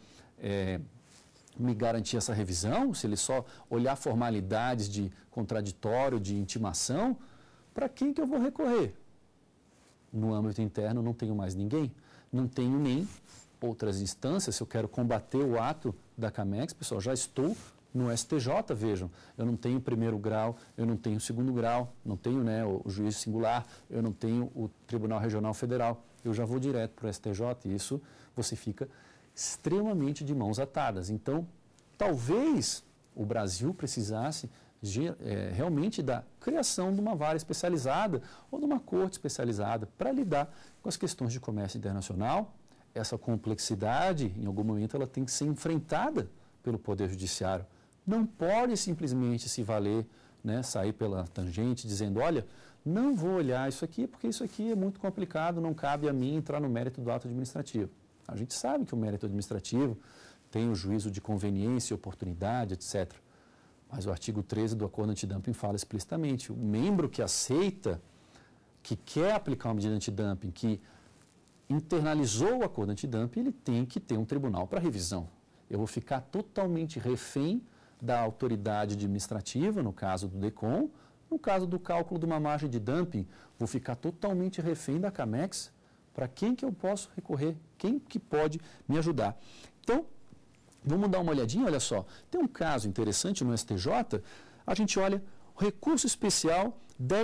me garantir essa revisão, se ele só olhar formalidades de contraditório, de intimação, para quem que eu vou recorrer? No âmbito interno não tenho mais ninguém, não tenho nem outras instâncias. Se eu quero combater o ato da CAMEX, pessoal, já estou no STJ, vejam, eu não tenho primeiro grau, eu não tenho segundo grau, não tenho o juiz singular, eu não tenho o Tribunal Regional Federal, eu já vou direto para o STJ e isso você fica extremamente de mãos atadas. Então, talvez o Brasil precisasse realmente da criação de uma vara especializada ou de uma corte especializada para lidar com as questões de comércio internacional. Essa complexidade, em algum momento, ela tem que ser enfrentada pelo Poder Judiciário. Não pode simplesmente se valer, sair pela tangente dizendo, olha, não vou olhar isso aqui porque isso aqui é muito complicado, não cabe a mim entrar no mérito do ato administrativo. A gente sabe que o mérito administrativo tem o juízo de conveniência, oportunidade, etc. Mas o artigo 13 do Acordo Antidumping fala explicitamente, o membro que aceita, que quer aplicar uma medida antidumping, que internalizou o Acordo Antidumping, ele tem que ter um tribunal para revisão. Eu vou ficar totalmente refém da autoridade administrativa, no caso do DECOM, no caso do cálculo de uma margem de dumping, vou ficar totalmente refém da CAMEX. Para quem que eu posso recorrer? Quem que pode me ajudar? Então, vamos dar uma olhadinha, olha só. Tem um caso interessante no STJ, a gente olha o recurso especial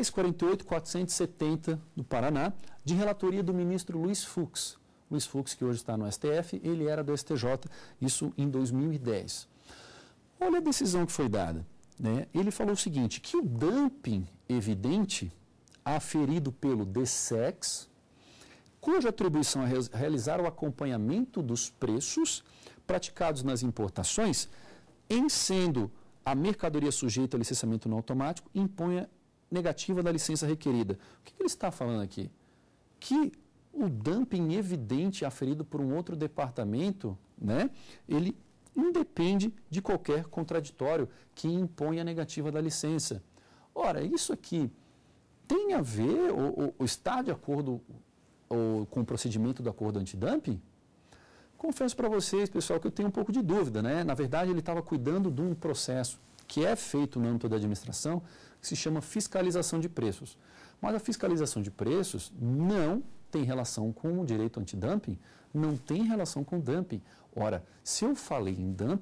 1048.470 do Paraná, de relatoria do ministro Luiz Fux. Luiz Fux, que hoje está no STF, ele era do STJ, isso em 2010. Olha a decisão que foi dada. Ele falou o seguinte, que o dumping evidente aferido pelo DSEX, cuja atribuição é realizar o acompanhamento dos preços praticados nas importações, em sendo a mercadoria sujeita a licenciamento não automático, impõe a negativa da licença requerida. O que ele está falando aqui? Que o dumping evidente aferido por um outro departamento, ele independe de qualquer contraditório que impõe a negativa da licença. Ora, isso aqui tem a ver, ou está de acordo com o procedimento do acordo antidumping? Confesso para vocês, pessoal, que eu tenho um pouco de dúvida, Na verdade, ele estava cuidando de um processo que é feito no âmbito da administração, que se chama fiscalização de preços. Mas a fiscalização de preços não tem relação com o direito antidumping, não tem relação com dumping. Ora, se eu falei em dumping,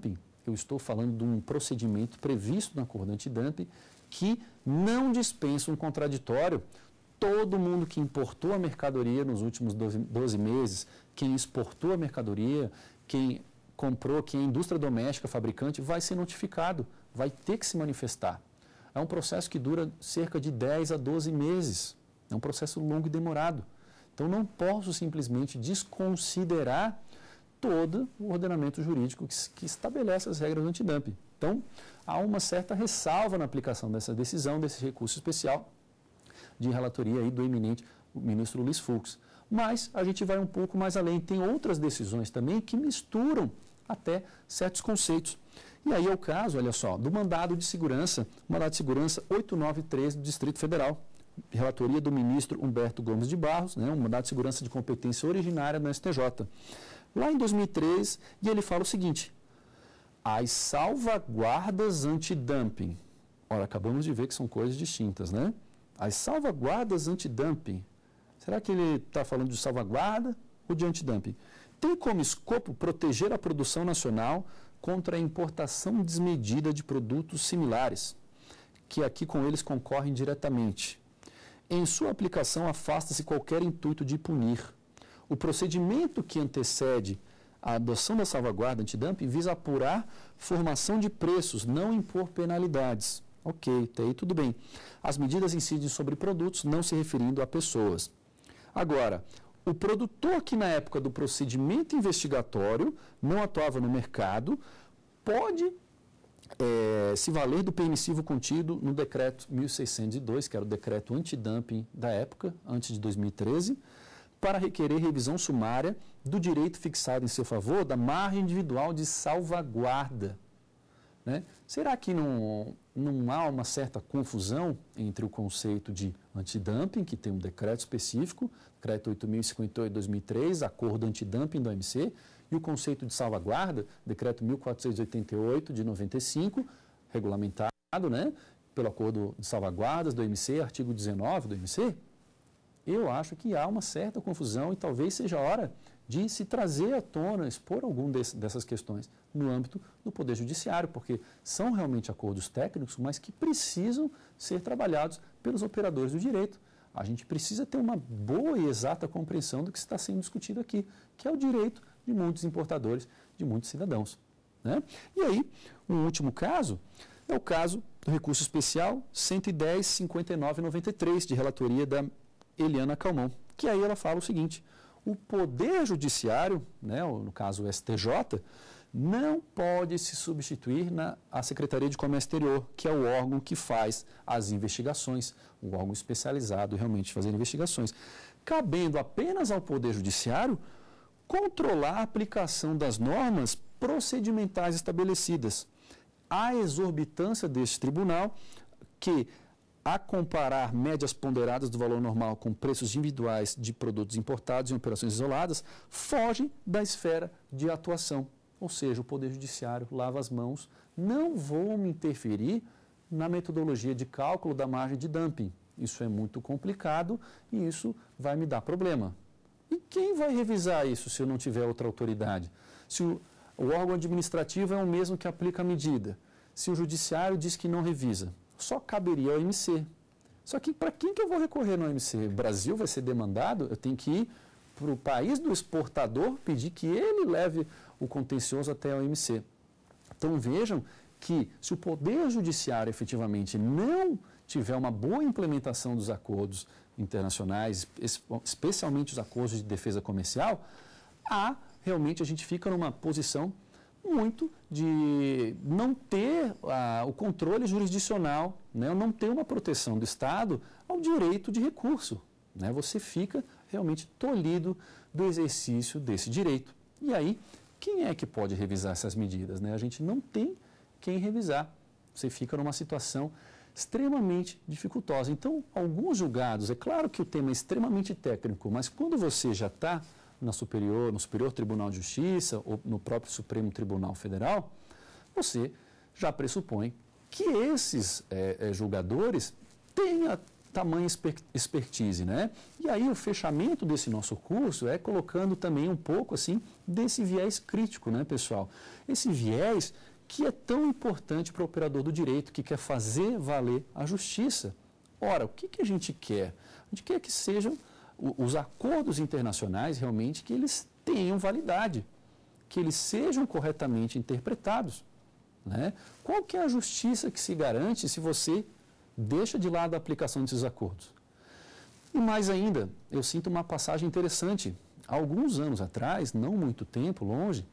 eu estou falando de um procedimento previsto no acordo antidumping que não dispensa um contraditório. Todo mundo que importou a mercadoria nos últimos 12 meses, quem exportou a mercadoria, quem comprou, quem é indústria doméstica, fabricante, vai ser notificado, vai ter que se manifestar. É um processo que dura cerca de 10 a 12 meses. É um processo longo e demorado. Então, não posso simplesmente desconsiderar todo o ordenamento jurídico que estabelece as regras do antidumping. Então, há uma certa ressalva na aplicação dessa decisão, desse recurso especial de relatoria aí do eminente ministro Luiz Fux. Mas a gente vai um pouco mais além. Tem outras decisões também que misturam até certos conceitos. E aí é o caso, olha só, do mandado de segurança 8913 do Distrito Federal, relatoria do ministro Humberto Gomes de Barros, um mandado de segurança de competência originária do STJ. Lá em 2003, e ele fala o seguinte: as salvaguardas antidumping. Ora, acabamos de ver que são coisas distintas, né? As salvaguardas antidumping. Será que ele está falando de salvaguarda ou de antidumping? Tem como escopo proteger a produção nacional contra a importação desmedida de produtos similares, que aqui com eles concorrem diretamente. Em sua aplicação, afasta-se qualquer intuito de punir. O procedimento que antecede a adoção da salvaguarda antidumping visa apurar formação de preços, não impor penalidades. Ok, até aí tudo bem. As medidas incidem sobre produtos, não se referindo a pessoas. Agora, o produtor que na época do procedimento investigatório não atuava no mercado, pode se valer do permissivo contido no decreto 1602, que era o decreto antidumping da época, antes de 2013, para requerer revisão sumária do direito fixado em seu favor da margem individual de salvaguarda. Né? Será que não há uma certa confusão entre o conceito de antidumping, que tem um decreto específico, decreto 8.058 de 2003, acordo antidumping do OMC, e o conceito de salvaguarda, decreto 1.488 de 95, regulamentado, pelo acordo de salvaguardas do OMC, artigo 19 do OMC? Eu acho que há uma certa confusão e talvez seja a hora de se trazer à tona, expor algum dessas questões no âmbito do Poder Judiciário, porque são realmente acordos técnicos, mas que precisam ser trabalhados pelos operadores do direito. A gente precisa ter uma boa e exata compreensão do que está sendo discutido aqui, que é o direito de muitos importadores, de muitos cidadãos. Né? E aí, um último caso é o caso do recurso especial 110.59.93, de relatoria da Eliana Calmon, que aí ela fala o seguinte: o Poder Judiciário, no caso o STJ, não pode se substituir à Secretaria de Comércio Exterior, que é o órgão que faz as investigações, um órgão especializado realmente fazer investigações, cabendo apenas ao Poder Judiciário controlar a aplicação das normas procedimentais estabelecidas. A exorbitância deste tribunal, que, a comparar médias ponderadas do valor normal com preços individuais de produtos importados em operações isoladas, foge da esfera de atuação. Ou seja, o Poder Judiciário lava as mãos, não vou me interferir na metodologia de cálculo da margem de dumping. Isso é muito complicado e isso vai me dar problema. E quem vai revisar isso se eu não tiver outra autoridade? Se o órgão administrativo é o mesmo que aplica a medida, se o judiciário diz que não revisa, só caberia ao OMC. Só que para quem que eu vou recorrer no OMC? O Brasil vai ser demandado? Eu tenho que ir para o país do exportador pedir que ele leve o contencioso até a OMC. Então vejam que se o Poder Judiciário efetivamente não tiver uma boa implementação dos acordos internacionais, especialmente os acordos de defesa comercial, realmente a gente fica numa posição muito de não ter o controle jurisdicional, não ter uma proteção do Estado ao direito de recurso. Você fica realmente tolhido do exercício desse direito. E aí, quem é que pode revisar essas medidas? A gente não tem quem revisar. Você fica numa situação extremamente dificultosa. Então, alguns julgados, é claro que o tema é extremamente técnico, mas quando você já está no Superior Tribunal de Justiça ou no próprio Supremo Tribunal Federal, você já pressupõe que esses julgadores tenham tamanha expertise, E aí o fechamento desse nosso curso é colocando também um pouco assim desse viés crítico, pessoal? Esse viés que é tão importante para o operador do direito que quer fazer valer a justiça. Ora, o que a gente quer? A gente quer que sejam os acordos internacionais realmente que eles tenham validade, que eles sejam corretamente interpretados, né? Qual que é a justiça que se garante se você deixa de lado a aplicação desses acordos? E mais ainda, eu sinto uma passagem interessante. Há alguns anos atrás, não muito tempo, longe,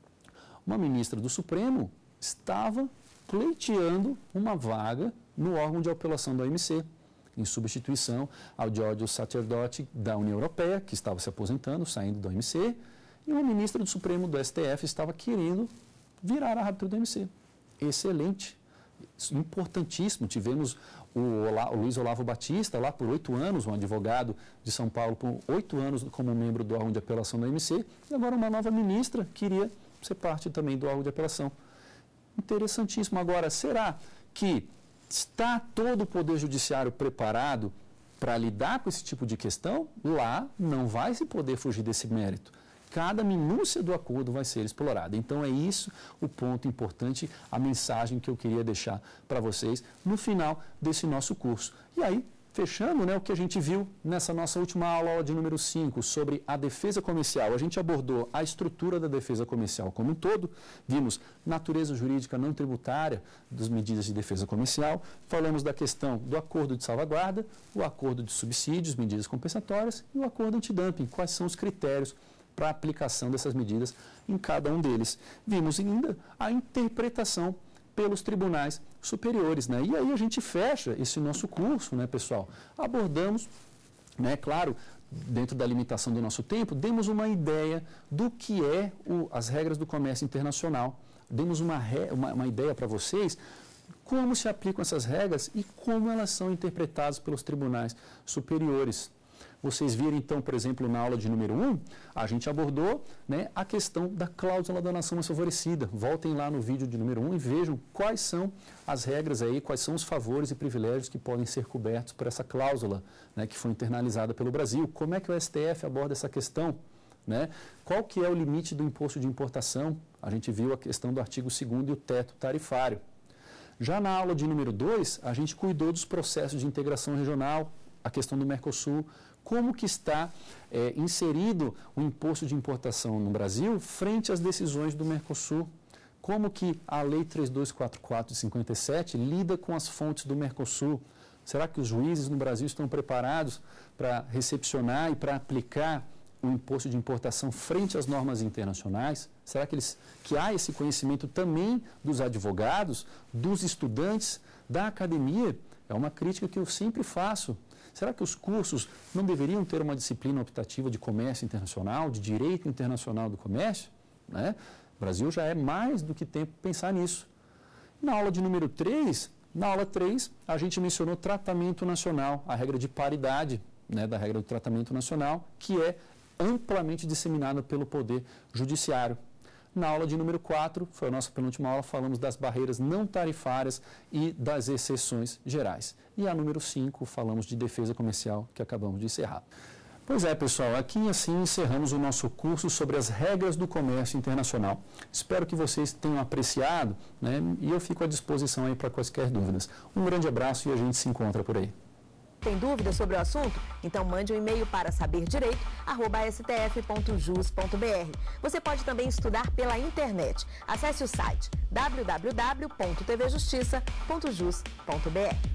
uma ministra do Supremo estava pleiteando uma vaga no órgão de apelação da OMC, em substituição ao Giorgio Sacerdoti da União Europeia, que estava se aposentando, saindo da OMC, e uma ministra do Supremo do STF estava querendo virar árbitro da OMC. Excelente, importantíssimo. Tivemos o Luiz Olavo Batista lá por 8 anos, um advogado de São Paulo por 8 anos como membro do órgão de apelação da OMC, e agora uma nova ministra queria ser parte também do órgão de apelação. Interessantíssimo. Agora, será que está todo o Poder Judiciário preparado para lidar com esse tipo de questão? Lá não vai se poder fugir desse mérito. Cada minúcia do acordo vai ser explorada. Então é isso o ponto importante, a mensagem que eu queria deixar para vocês no final desse nosso curso. E aí, fechando, né, o que a gente viu nessa nossa última aula de número 5 sobre a defesa comercial. A gente abordou a estrutura da defesa comercial como um todo, vimos natureza jurídica não tributária das medidas de defesa comercial, falamos da questão do acordo de salvaguarda, o acordo de subsídios, medidas compensatórias e o acordo antidumping, quais são os critérios para a aplicação dessas medidas em cada um deles. Vimos ainda a interpretação pelos tribunais superiores, né? E aí a gente fecha esse nosso curso, né, pessoal? Abordamos, né, claro, dentro da limitação do nosso tempo, demos uma ideia do que é as regras do comércio internacional. Demos uma ideia para vocês como se aplicam essas regras e como elas são interpretadas pelos tribunais superiores. Vocês viram, então, por exemplo, na aula de número 1, a gente abordou, né, a questão da cláusula da nação mais favorecida. Voltem lá no vídeo de número 1 e vejam quais são as regras aí, quais são os favores e privilégios que podem ser cobertos por essa cláusula, né, que foi internalizada pelo Brasil. Como é que o STF aborda essa questão? Né? Qual que é o limite do imposto de importação? A gente viu a questão do artigo 2º e o teto tarifário. Já na aula de número 2, a gente cuidou dos processos de integração regional, a questão do Mercosul, como que está inserido o imposto de importação no Brasil frente às decisões do Mercosul, como que a Lei 3244 de 57 lida com as fontes do Mercosul. Será que os juízes no Brasil estão preparados para recepcionar e para aplicar o imposto de importação frente às normas internacionais? Será que há esse conhecimento também dos advogados, dos estudantes, da academia? É uma crítica que eu sempre faço. Será que os cursos não deveriam ter uma disciplina optativa de comércio internacional, de direito internacional do comércio? Né? O Brasil já é mais do que tempo pensar nisso. Na aula de número 3, na aula 3, a gente mencionou tratamento nacional, a regra de paridade, né, da regra do tratamento nacional, que é amplamente disseminada pelo Poder Judiciário. Na aula de número 4, foi a nossa penúltima aula, falamos das barreiras não tarifárias e das exceções gerais. E a número 5, falamos de defesa comercial, que acabamos de encerrar. Pois é, pessoal, aqui assim encerramos o nosso curso sobre as regras do comércio internacional. Espero que vocês tenham apreciado, né, e eu fico à disposição aí para quaisquer dúvidas. Um grande abraço e a gente se encontra por aí. Tem dúvida sobre o assunto? Então mande um e-mail para saberdireito@stf.jus.br. Você pode também estudar pela internet. Acesse o site www.tvjustiça.jus.br.